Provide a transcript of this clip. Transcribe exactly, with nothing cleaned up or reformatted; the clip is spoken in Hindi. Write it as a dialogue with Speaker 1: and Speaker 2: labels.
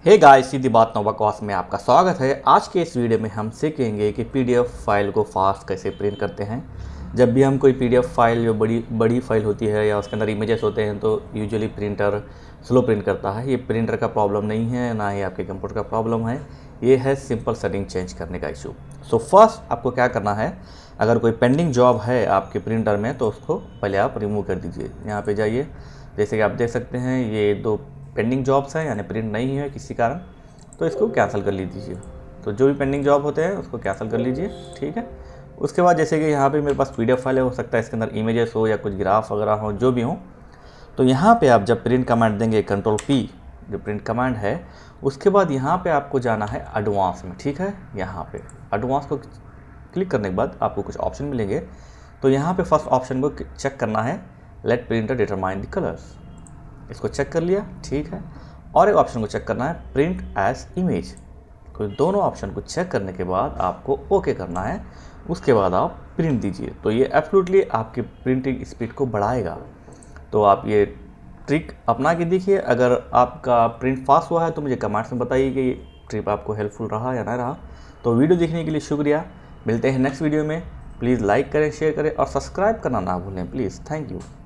Speaker 1: हे गाइस, सीधी बात नो बकवास में आपका स्वागत है। आज के इस वीडियो में हम सीखेंगे कि पीडीएफ फाइल को फास्ट कैसे प्रिंट करते हैं। जब भी हम कोई पीडीएफ फाइल जो बड़ी बड़ी फाइल होती है या उसके अंदर इमेजेस होते हैं तो यूजुअली प्रिंटर स्लो प्रिंट करता है। ये प्रिंटर का प्रॉब्लम नहीं है, ना ही आपके कंप्यूटर का प्रॉब्लम है, ये है सिंपल सेटिंग चेंज करने का इशू। सो फर्स्ट आपको क्या करना है, अगर कोई पेंडिंग जॉब है आपके प्रिंटर में तो उसको पहले आप रिमूव कर दीजिए। यहाँ पे जाइए, जैसे कि आप देख सकते हैं ये दो पेंडिंग जॉब्स हैं, यानी प्रिंट नहीं है किसी कारण, तो इसको कैंसिल कर लीजिए। तो जो भी पेंडिंग जॉब होते हैं उसको कैंसिल कर लीजिए, ठीक है। उसके बाद जैसे कि यहाँ पे मेरे पास पीडीएफ फाइल है, हो सकता है इसके अंदर इमेजेस हो या कुछ ग्राफ वगैरह हो, जो भी हो, तो यहाँ पे आप जब प्रिंट कमांड देंगे कंट्रोल पी, जो प्रिंट कमांड है, उसके बाद यहाँ पे आपको जाना है एडवांस में, ठीक है। यहाँ पे एडवांस को क्लिक करने के बाद आपको कुछ ऑप्शन मिलेंगे, तो यहाँ पे फर्स्ट ऑप्शन को चेक करना है, let printer determine the colours. इसको चेक कर लिया, ठीक है। और एक ऑप्शन को चेक करना है, प्रिंट एज इमेज। तो दोनों ऑप्शन को चेक करने के बाद आपको ओके करना है, उसके बाद आप प्रिंट दीजिए। तो ये एब्सोल्युटली आपकी प्रिंटिंग स्पीड को बढ़ाएगा। तो आप ये ट्रिक अपना के देखिए। अगर आपका प्रिंट फास्ट हुआ है तो मुझे कमेंट्स में बताइए कि ये ट्रिप आपको हेल्पफुल रहा या ना रहा। तो वीडियो देखने के लिए शुक्रिया। मिलते हैं नेक्स्ट वीडियो में। प्लीज़ लाइक करें, शेयर करें और सब्सक्राइब करना ना भूलें प्लीज़। Thank you.